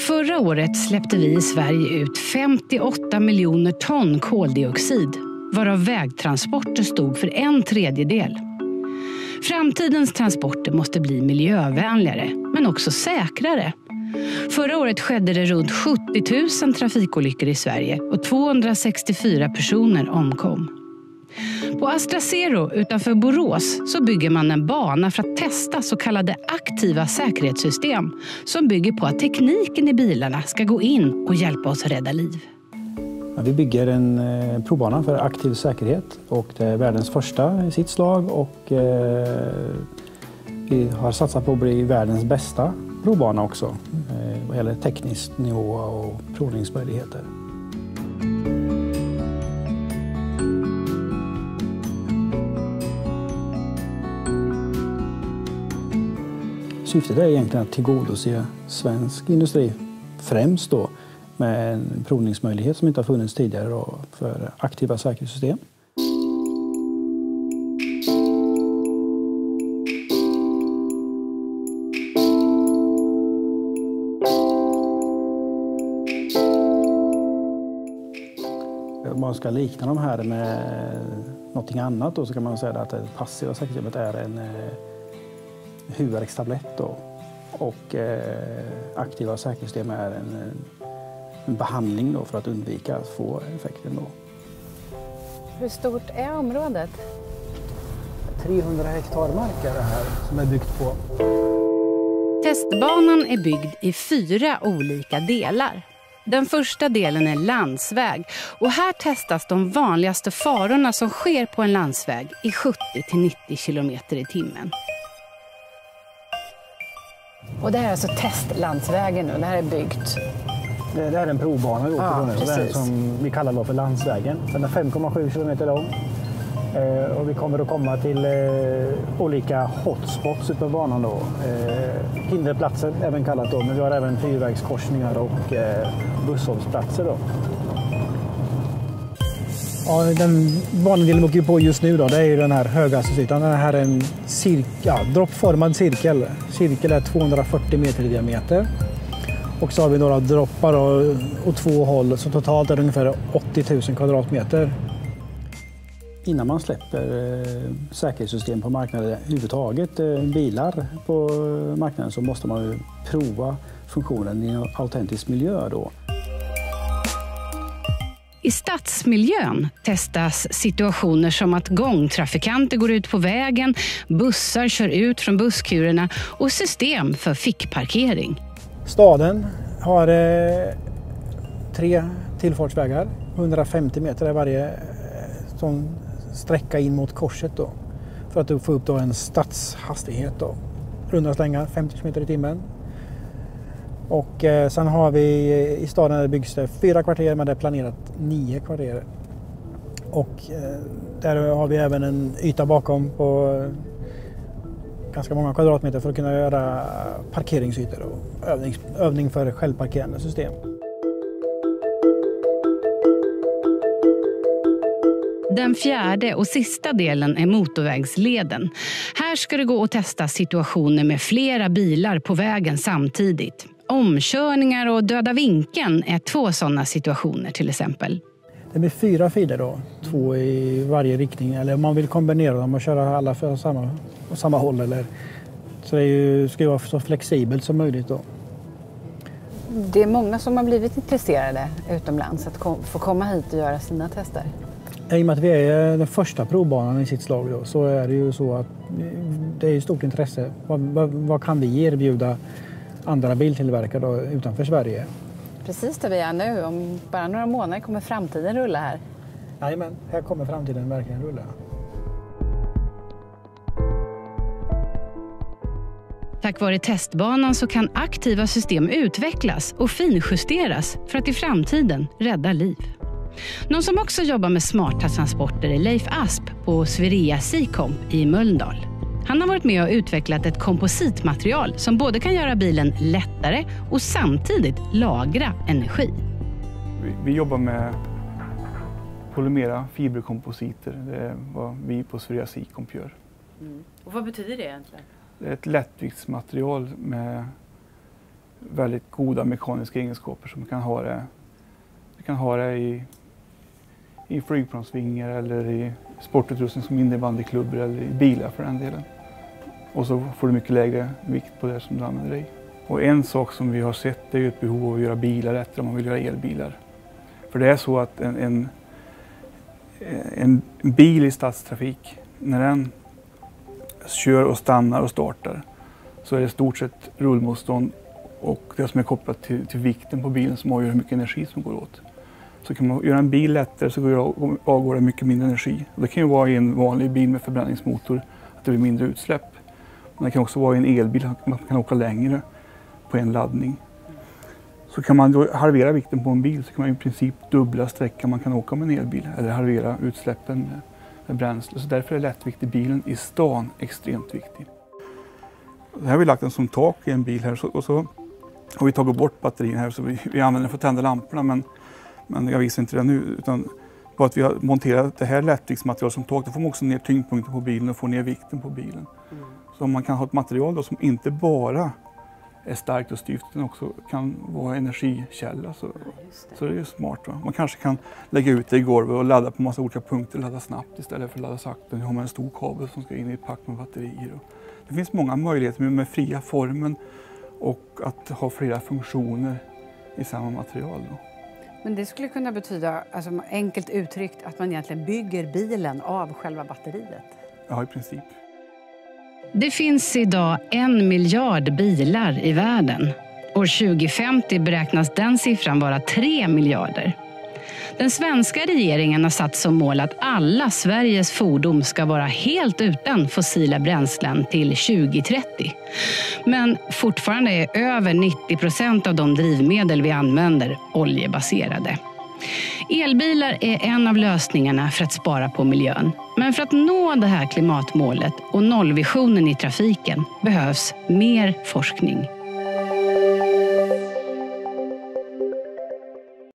Förra året släppte vi i Sverige ut 58 miljoner ton koldioxid, varav vägtransporter stod för 1/3. Framtidens transporter måste bli miljövänligare, men också säkrare. Förra året skedde det runt 70 000 trafikolyckor i Sverige och 264 personer omkom. På Astra Zero utanför Borås så bygger man en bana för att testa så kallade aktiva säkerhetssystem som bygger på att tekniken i bilarna ska gå in och hjälpa oss rädda liv. Vi bygger en provbana för aktiv säkerhet och det är världens första i sitt slag och vi har satsat på att bli världens bästa provbana också vad gäller teknisk nivå och provningsmöjligheter. Syftet är egentligen att tillgodose svensk industri främst då med en provningsmöjlighet som inte har funnits tidigare då för aktiva säkerhetssystem. Om man ska likna de här med någonting annat då, så kan man säga att det passiva säkerhetssystemet är en huvudvärkstablett då, och aktiva säkerhetssystem är en behandling då för att undvika att få effekten då. Hur stort är området? 300 hektar mark är det här som är byggt på. Testbanan är byggd i 4 olika delar. Den första delen är landsväg och här testas de vanligaste farorna som sker på en landsväg i 70-90 kilometer i timmen. Och det här är alltså testlandsvägen nu, det här är byggt. Det är en provbana vi åker på nu, den som vi kallar för landsvägen. Den är 5,7 kilometer lång och vi kommer att komma till olika hotspots ute på banan då. Hinderplatser även kallat då, men vi har även fyrvägskorsningar och busshållsplatser då. Ja, den banadelen vi åker på just nu då, det är ju den här höghastighetsytan. Den här är en droppformad cirkel. Cirkel är 240 meter i diameter. Och så har vi några droppar och 2 håll, så totalt är det ungefär 80 000 kvadratmeter. Innan man släpper säkerhetssystem på marknaden överhuvudtaget, bilar på marknaden, så måste man ju prova funktionen i en autentisk miljö då. I stadsmiljön testas situationer som att gångtrafikanter går ut på vägen, bussar kör ut från busskurerna och system för fickparkering. Staden har 3 tillfartsvägar, 150 meter är varje sån sträcka in mot korset då, för att få upp då en stadshastighet då. Runda slängar 50 km i timmen. Och sen har vi i staden där byggs det 4 kvarter, men det är planerat 9 kvarter. Och där har vi även en yta bakom på ganska många kvadratmeter för att kunna göra parkeringsytor och övning för självparkerande system. Den fjärde och sista delen är motorvägsleden. Här ska det gå att testa situationer med flera bilar på vägen samtidigt. Omkörningar och döda vinkeln är 2 sådana situationer till exempel. Det blir 4 filer då, 2 i varje riktning. Eller om man vill kombinera dem och köra alla för samma håll. Eller. Så det ska ju vara så flexibelt som möjligt då. Det är många som har blivit intresserade utomlands att få komma hit och göra sina tester. I och med att vi är den första provbanan i sitt slag då, så är det ju så att det är stort intresse. Vad kan vi erbjuda andra biltillverkare då, utanför Sverige? Precis där vi är nu. Om bara några månader kommer framtiden rulla här. Jajamän, här kommer framtiden verkligen rulla. Tack vare testbanan så kan aktiva system utvecklas och finjusteras för att i framtiden rädda liv. Någon som också jobbar med smarta transporter är Leif Asp på Swerea Seacomp i Mölndal. Han har varit med och utvecklat ett kompositmaterial som både kan göra bilen lättare och samtidigt lagra energi. Vi jobbar med polymera fiberkompositer. Det är vad vi på Swerea Seacomp gör. Och vad betyder det egentligen? Det är ett lättviktsmaterial väldigt goda mekaniska egenskaper som man kan ha det i flygplansvingar eller i sportutrustning som innebandyklubbor eller i bilar för den delen. Och så får du mycket lägre vikt på det som du använder dig. Och en sak som vi har sett är ju ett behov av att göra bilar lättare om man vill göra elbilar. För det är så att en bil i stadstrafik, när den kör och stannar och startar, så är det i stort sett rullmotstånd och det som är kopplat till vikten på bilen som avgör hur mycket energi som går åt. Så kan man göra en bil lättare så avgår det mycket mindre energi. Och det kan ju vara i en vanlig bil med förbränningsmotor att det blir mindre utsläpp. Men det kan också vara i en elbil att man kan åka längre på en laddning. Så kan man då halvera vikten på en bil så kan man i princip dubbla sträckan man kan åka med en elbil eller halvera utsläppen med bränsle. Så därför är lättvikt i bilen i stan extremt viktig. Det här har vi lagt den som tak i en bil här och så har vi tagit bort batterierna här så vi använder den för att tända lamporna men jag visar inte det nu utan på att vi har monterat det här lättviktsmaterial som tak, då får man också ner tyngdpunkten på bilen och får ner vikten på bilen. Så man kan ha ett material då som inte bara är starkt och styvt utan också kan vara energikälla. Så det är ju smart. Va? Man kanske kan lägga ut det i golvet och ladda på massa olika punkter, ladda snabbt istället för att ladda sakta. Nu har man en stor kabel som ska in i ett pack med batterier. Det finns många möjligheter med fria formen och att ha flera funktioner i samma material. Då. Men det skulle kunna betyda, alltså enkelt uttryckt, att man egentligen bygger bilen av själva batteriet? Ja, i princip. Det finns idag 1 miljard bilar i världen. År 2050 beräknas den siffran vara 3 miljarder. Den svenska regeringen har satt som mål att alla Sveriges fordon ska vara helt utan fossila bränslen till 2030. Men fortfarande är över 90% av de drivmedel vi använder oljebaserade. Elbilar är en av lösningarna för att spara på miljön. Men för att nå det här klimatmålet och nollvisionen i trafiken behövs mer forskning.